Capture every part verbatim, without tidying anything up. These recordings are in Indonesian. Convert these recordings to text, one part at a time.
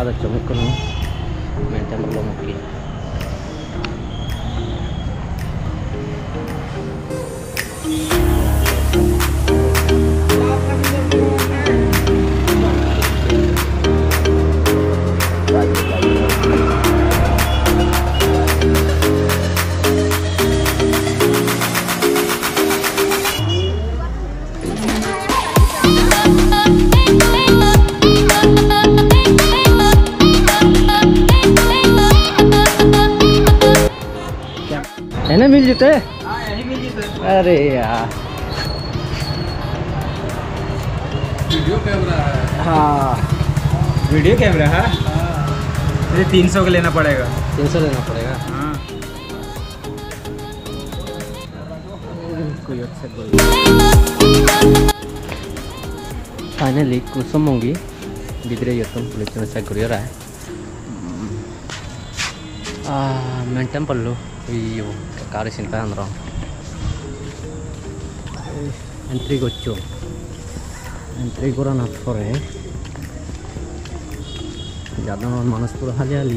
ada cemuk kan main tempel mungkin. है मिल जाते हैं। हाँ यही मिल जाते। अरे यार वीडियो कैमरा है। हाँ वीडियो कैमरा है। ये तीन सौ का लेना पड़ेगा। तीन सौ लेना पड़ेगा। हाँ कोई अच्छा बोल। फाइनली कुसुम होंगी बिदरे यतन पुलिस में से गुरियर है। Ah, main tempel lo, iyo, kakari sinta andro. Entry gocho, entry koran afore. Jada non manas pura hali hali.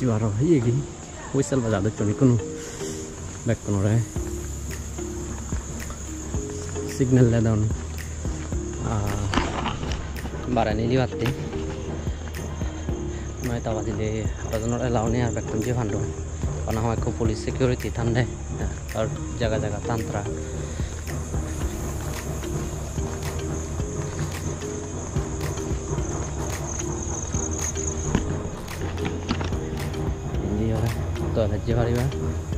baru iya gini whistle bajak tuh cumi kuno back kuno re signal le down barang ini lihat deh mai tahu aja deh apa tuh nore lawannya back kunci pandu karena aku police security tanda और जगह-जगह tantra ini ya तो लज्जे वाली बात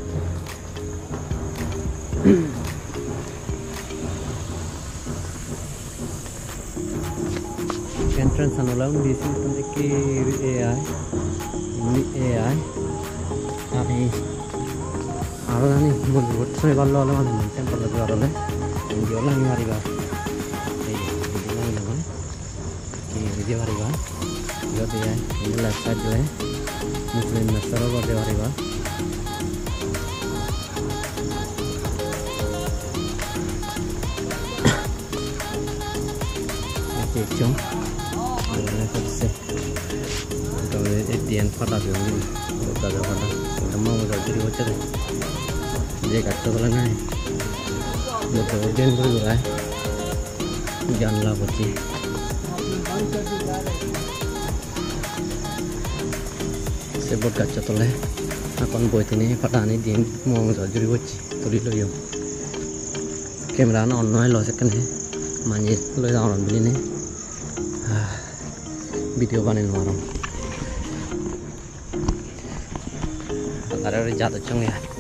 entrance अनुलाउन बीसी तंदे की AI ini AI tapi आरो नी मुझे वो तो बाल वाला वाला टेंपल लगा रहा है ये वाला नहीं आ रही बात ये वीडियो नहीं लगा ये वीडियो आ रही बात जो भी है ये लेफ्ट साइड जो है मुस्लिम नस्लों को दे आ रही बात ये क्यों ये सबसे तो ये टीएन फटा भी होंगी तो दादा फटा तो माँ वो जल्दी हो चले ये कट्टो तो लगा है ये तो डेन भी हुआ है जानला बच्ची से बहुत कच्चा तो ले अपन बोलते नहीं पता नहीं दिन माँ जल्दी बच्ची थोड़ी लो यो कैमरा ना ऑन है लो सकते हैं मांझे लो जाओ ना बिली नहीं वीडियो बनाने वाला हूँ अरे ज़्यादा चंगे है